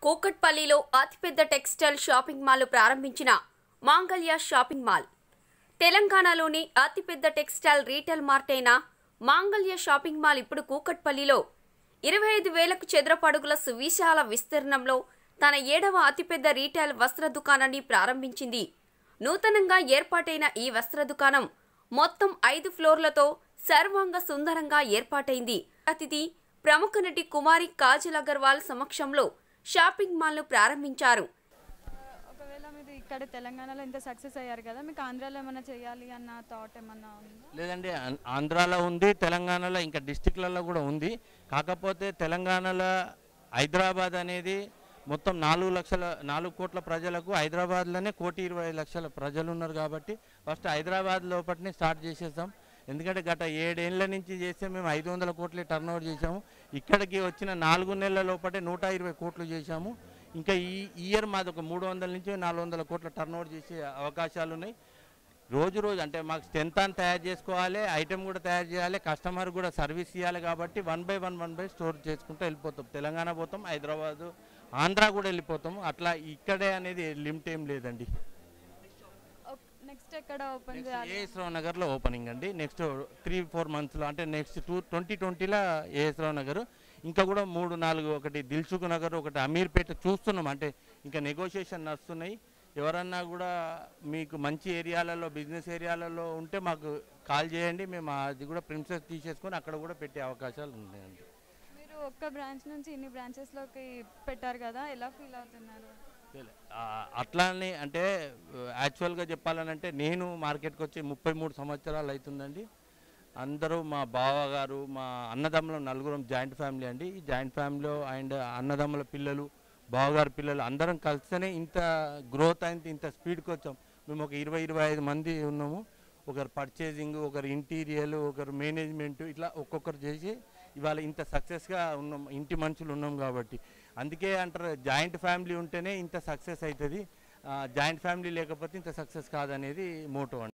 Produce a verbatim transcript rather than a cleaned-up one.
కూకట్పల్లిలో అతిపెద్ద textile shopping mall ప్రారంభించిన మాంగళ్య షాపింగ్ మాల్. తెలంగాణలోని అతిపెద్ద టెక్స్టైల్ రీటైల్ మార్ట్ అయిన మాంగళ్య షాపింగ్ మాల్ ఇప్పుడు కూకట్పల్లిలో ఇరవై ఐదు వేలకు చదరపు అడుగుల సువిశాల విస్తీర్ణంలో తన ఏడవ అతిపెద్ద రీటైల్ వస్త్ర దుకాణాన్ని ప్రారంభించింది. నూతనంగా ఏర్పాటైన ఈ వస్త్ర దుకాణం మొత్తం ఐదు ఫ్లోర్లతో సర్వాంగ సుందరంగా ఏర్పాటైంది. అతిథి ప్రముఖ నటి కుమారి కాజల్ అగర్వాల్ సమక్షంలో షాపింగ్ మాల్ ను ప్రారంభించారు. ఒకవేళ మీరు ఇక్కడ తెలంగాణలో ఇంత సక్సెస్ అయ్యారు కదా, మీకు ఆంధ్రాలో ఏమైనా చేయాలి అన్న థాట్ ఏమన్నా ఉందా? లేదండి, ఆంధ్రాలో ఉంది, తెలంగాణలో ఇంకా డిస్టిక్లలో కూడా ఉంది. కాకపోతే తెలంగాణలో హైదరాబాద్ అనేది మొత్తం నాలుగు లక్షల నాలుగు కోట్ల ప్రజలకు, హైదరాబాద్లోనే కోటి ఇరవై లక్షల ప్రజలు ఉన్నారు కాబట్టి ఫస్ట్ హైదరాబాద్ లోపలనే స్టార్ట్ చేసేస్తాం. ఎందుకంటే గత ఏడేళ్ల నుంచి చేస్తే మేము ఐదు వందల కోట్లే టర్న్ ఓవర్ చేసాము. ఇక్కడికి వచ్చిన నాలుగు నెలల లోపటే నూట ఇరవై కోట్లు చేశాము. ఇంకా ఈ ఇయర్ మాది ఒక మూడు వందల నుంచి నాలుగు వందల కోట్ల టర్న్ ఓవర్ చేసే అవకాశాలు ఉన్నాయి. రోజు రోజు అంటే మాకు స్ట్రెంత్ అని తయారు చేసుకోవాలి, ఐటెం కూడా తయారు చేయాలి, కస్టమర్ కూడా సర్వీస్ ఇవ్వాలి. కాబట్టి one by one one by store చేసుకుంటూ వెళ్ళిపోతాం. తెలంగాణ పోతాం, హైదరాబాదు, ఆంధ్ర కూడా వెళ్ళిపోతాం. అట్లా ఇక్కడే అనేది లిమిట్ ఏం లేదండి. నెక్స్ట్ ఎక్కడ ఓపెన్ చేయాలి? ఏఎస్ రావు నగర్లో ఓపెనింగ్ అండి. నెక్స్ట్ త్రీ ఫోర్ మంత్స్లో అంటే నెక్స్ట్ టూ ట్వంటీ ట్వంటీలో ఏఎస్ రావు నగర్, ఇంకా కూడా మూడు నాలుగు, ఒకటి దిల్సుఖ్ నగర్, ఒకటి అమీర్పేట చూస్తున్నాం. అంటే ఇంకా నెగోషియేషన్ నడుస్తున్నాయి. ఎవరన్నా కూడా మీకు మంచి ఏరియాలలో, బిజినెస్ ఏరియాలలో ఉంటే మాకు కాల్ చేయండి. మేము అది కూడా ప్రిన్సెస్ తీసేసుకొని అక్కడ కూడా పెట్టే అవకాశాలు ఉన్నాయండి. మీరు ఒక్క బ్రాంచ్ నుంచి ఇన్ని బ్రాంచెస్లోకి పెట్టారు కదా, ఎలా ఫీల్ అవుతున్నారు? అట్లానే అంటే యాక్చువల్గా చెప్పాలనంటే నేను మార్కెట్కి వచ్చి ముప్పై మూడు సంవత్సరాలు అవుతుందండి. అందరూ మా బావగారు, మా అన్నదమ్ముల నలుగురం జాయింట్ ఫ్యామిలీ అండి. ఈ జాయింట్ ఫ్యామిలీలో అండ్ అన్నదమ్ముల పిల్లలు, బావగారు పిల్లలు అందరం కలిస్తేనే ఇంత గ్రోత్ అయింది, ఇంత స్పీడ్కి వచ్చాం. మేము ఒక ఇరవై ఇరవై ఐదు మంది ఉన్నాము. ఒకరు పర్చేసింగ్, ఒకరు ఇంటీరియల్, ఒకరు మేనేజ్మెంట్, ఇట్లా ఒక్కొక్కరు చేసి ఇవాళ ఇంత సక్సెస్గా ఉన్నాం. ఇంటి మనుషులు ఉన్నాం కాబట్టి. అందుకే అంటారు జాయింట్ ఫ్యామిలీ ఉంటేనే ఇంత సక్సెస్ అవుతుంది, జాయింట్ ఫ్యామిలీ లేకపోతే ఇంత సక్సెస్ కాదనేది మోటో అండి.